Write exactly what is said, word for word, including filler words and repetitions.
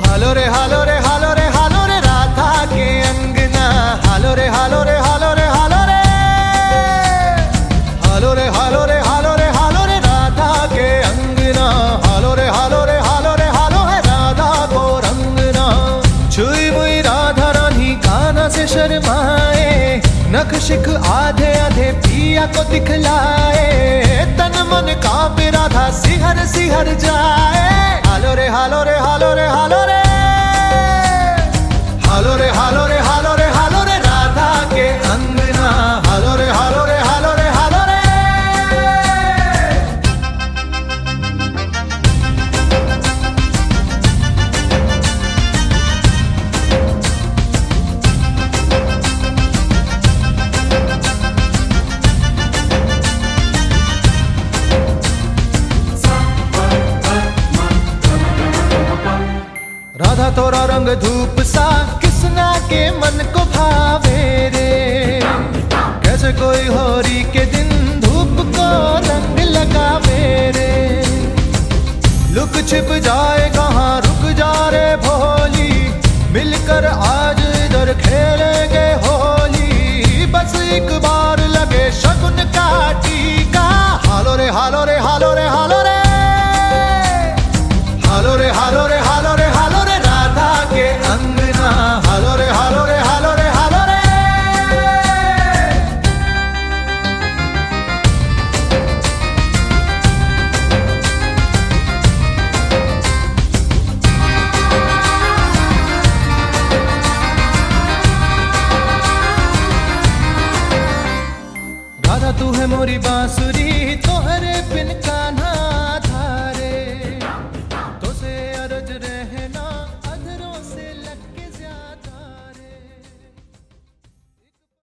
हालो रे हालो रे हालो रे हालो रे राधा के अंगना। हालो रे हालो रे हालो रे हालो रे हालो रे हालो रे हालो रे हालो रे राधा के अंगना। हालो रे हालो रे हालो रे हालो है राधा को रंगना। छुई मुई राधा रानी काना से शर्माए, नख शिख आधे आधे पिया को दिखलाए। तन मन कांपे राधा सिहर सिहर जाए। हालो रे हालो रे हालो रे हालो रे हालो रे हालो रे हालो रे हालो रे राधा के अंगना। हालो रे हालो रे हालो रे हालो रे। राधा तोरा रंग धूप सा किसना के मन को भावे रे। कैसे कोई होरी के दिन धूप को रंग लगावे रे। लुक छिप जाए कहाँ रुक जा रे भोली, मिलकर आ